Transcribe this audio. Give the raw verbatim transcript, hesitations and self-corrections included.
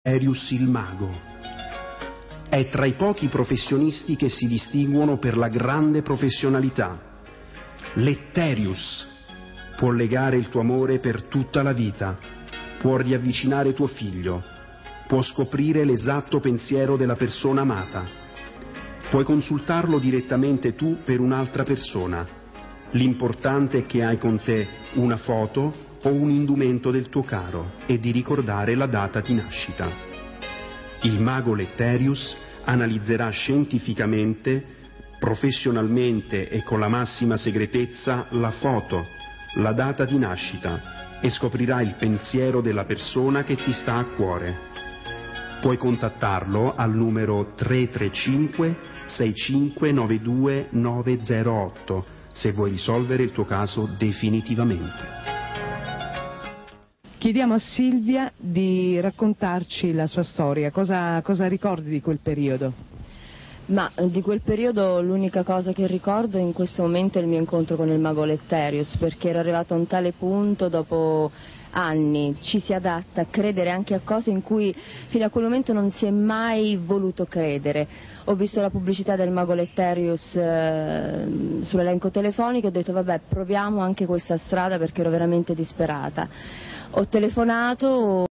Letterius il mago. È tra i pochi professionisti che si distinguono per la grande professionalità. Letterius può legare il tuo amore per tutta la vita, può riavvicinare tuo figlio, può scoprire l'esatto pensiero della persona amata, puoi consultarlo direttamente tu per un'altra persona. L'importante è che hai con te una foto o un indumento del tuo caro e di ricordare la data di nascita. Il mago Letterius analizzerà scientificamente, professionalmente e con la massima segretezza la foto, la data di nascita e scoprirà il pensiero della persona che ti sta a cuore. Puoi contattarlo al numero tre tre cinque sei cinque nove due nove zero otto se vuoi risolvere il tuo caso definitivamente. Chiediamo a Silvia di raccontarci la sua storia, cosa, cosa ricordi di quel periodo? Ma di quel periodo l'unica cosa che ricordo in questo momento è il mio incontro con il mago Letterius, perché ero arrivata a un tale punto, dopo anni ci si adatta a credere anche a cose in cui fino a quel momento non si è mai voluto credere. Ho visto la pubblicità del mago Letterius eh, sull'elenco telefonico e ho detto vabbè, proviamo anche questa strada, perché ero veramente disperata. Ho telefonato